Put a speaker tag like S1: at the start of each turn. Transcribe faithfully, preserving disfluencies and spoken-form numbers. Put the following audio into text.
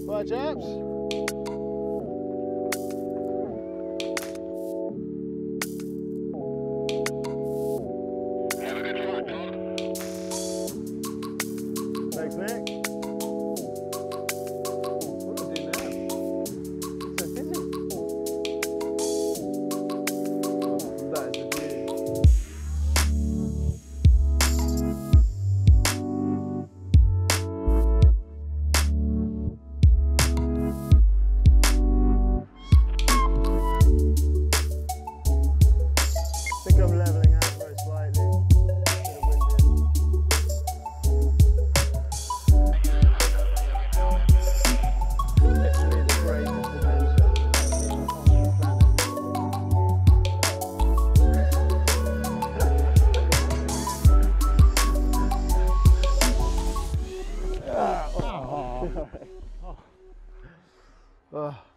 S1: Bye, chaps.
S2: Have a good flight, dog.
S1: Thanks, Nick. What do I do now? It's so busy. That is the view. I think I'm levelling out very slightly. Bit of wind in. Literally the greatest adventure on the planet. Ah, oh. Oh.